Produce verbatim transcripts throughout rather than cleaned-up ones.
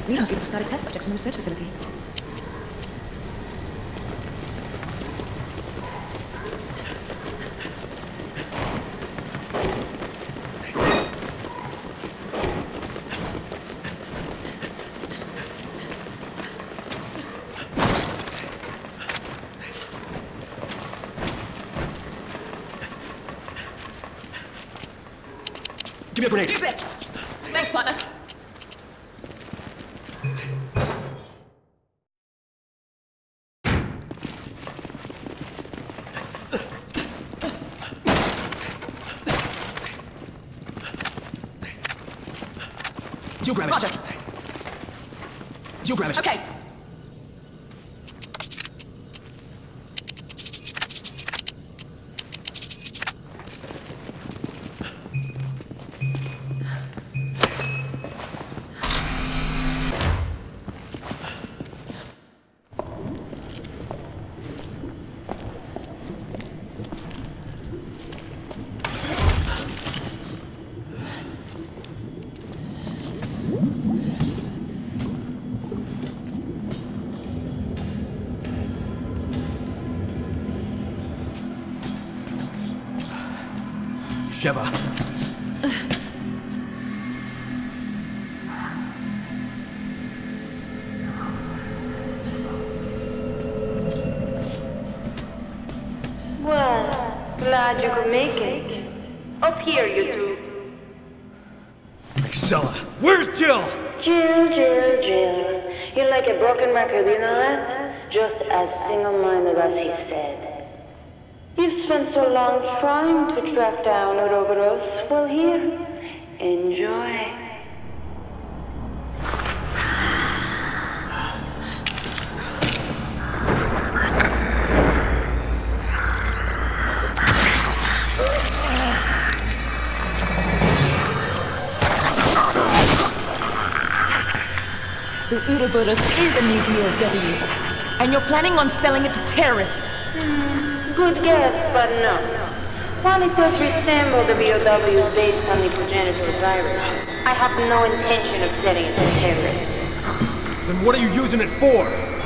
These must be the discarded test subjects from the research facility. Give me a grenade. Do this! Thanks, partner. You grab it. Roger. You grab it. Okay. Sheva. Well, glad you could make it. Up here, you two. Excella. Where's Jill? Jill, Jill, Jill. You're like a broken record, you know that? Just as single-minded as he said. You've spent so long trying to track down Ouroboros. Well, here, enjoy. So Ouroboros is a new D O W, and you're planning on selling it to terrorists? Hmm, good guess, but no. While it does resemble the B O W based on the progenitor virus, I have no intention of selling it to terrorists. Then what are you using it for?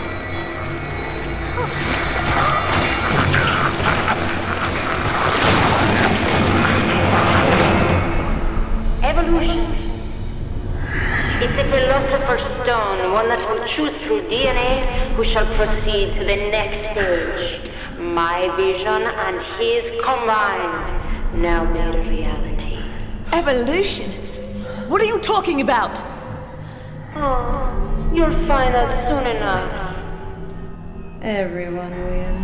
Evolution. It's a philosopher's stone, one that will choose through D N A who shall proceed to the next stage. My vision and his combined, now made a reality. Evolution? What are you talking about? Oh, you'll find out soon enough. Everyone will.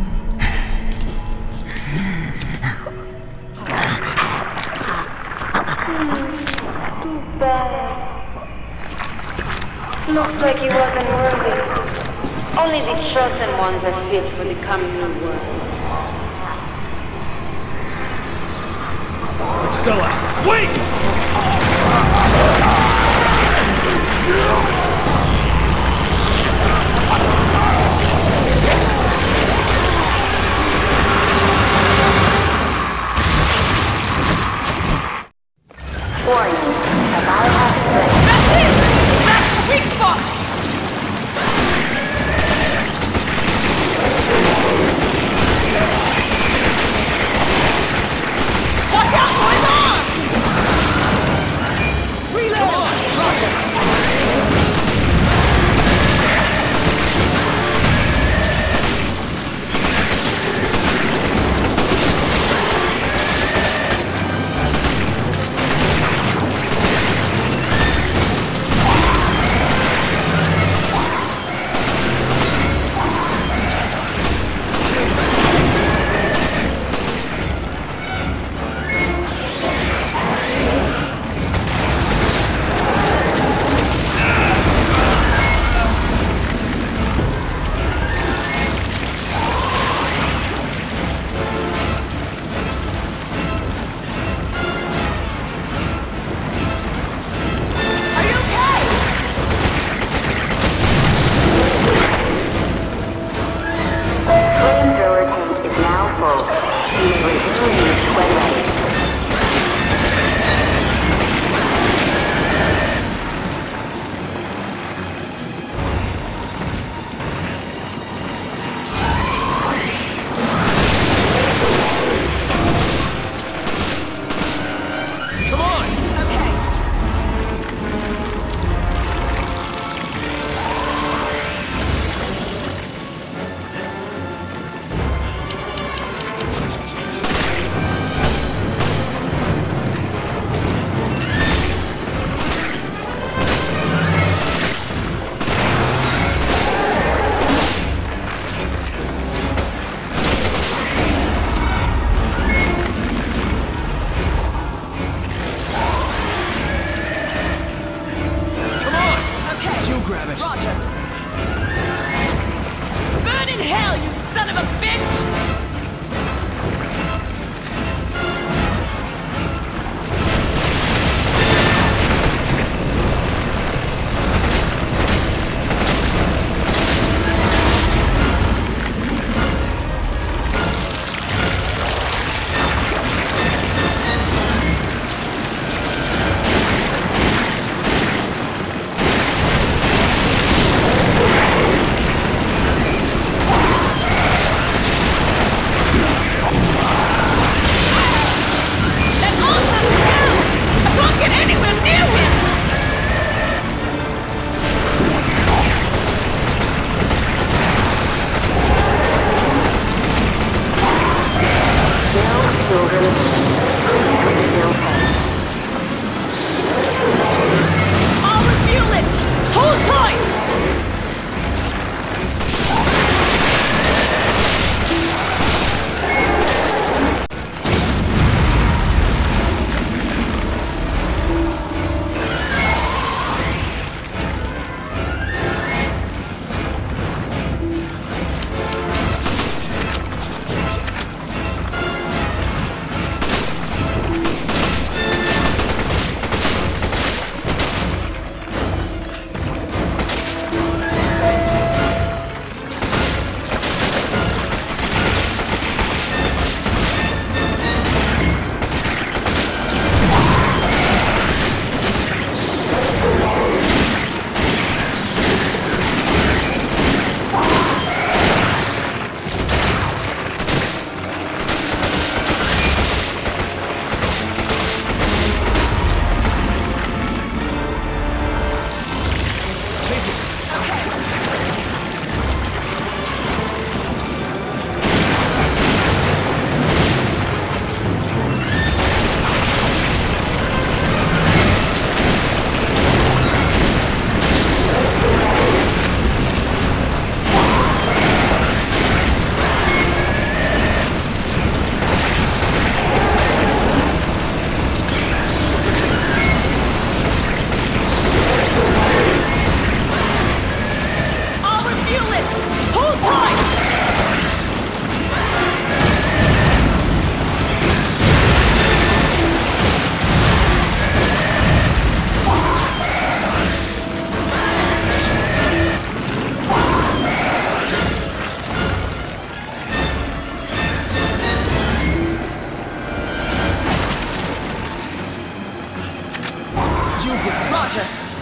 Hmm, too bad. Looks like he wasn't worthy. Only the chosen ones are fit for the coming new world. Excella, wait! Warning, a biohazard threat. That's it! That's the weak spot! Watch out for his arm! Relay!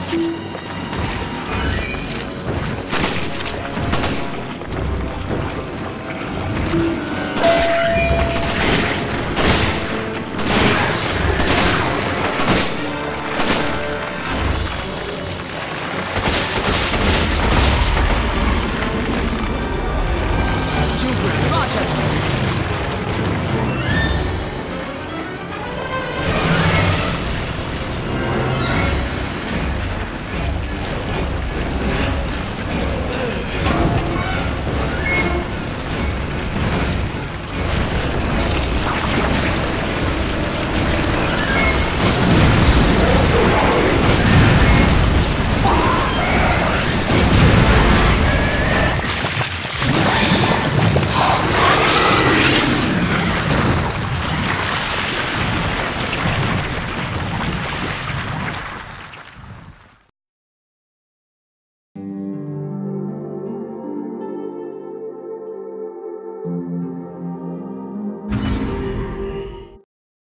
Sheva.